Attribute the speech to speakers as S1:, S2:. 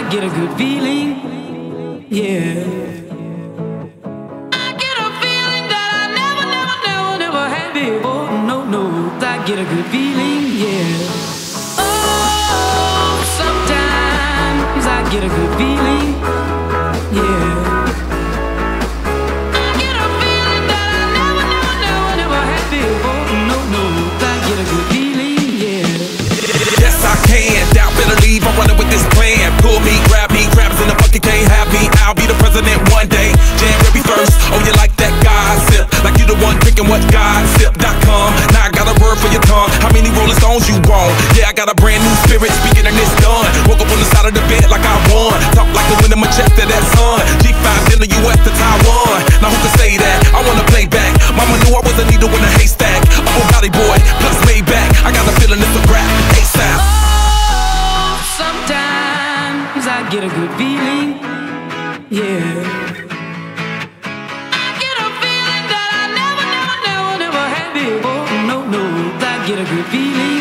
S1: get a good feeling, yeah. I get a feeling that I never had before. No, no, I get a good feeling, yeah. Oh, sometimes I get a good feeling, yeah. I get a feeling that I never had before. No, no, I get a good feeling, yeah.
S2: Yes, I can. Doubt, better leave. I'm running with this plan. Pull me, crabs in the bucket can't have me. I'll be the president one day. January 1st. Oh, you like that gossip? Like you the one drinking what gossip.com. Now I got a word for your tongue. How many Rolling Stones you want? Yeah, I got a brand new spirit speaking and it's done. Woke up on the side of the bed like I won. Talk like the wind in my chest to that sun. G5 in the US to Taiwan. Now who can say that? I wanna play back. Mama knew I was a needle in a haystack. I'm a body boy, plus Maybach. I got a feeling it's a rap. ASAP.
S1: Oh, sometimes I get a good feeling, yeah. I get a feeling that I never had before. No, no, I get a good feeling.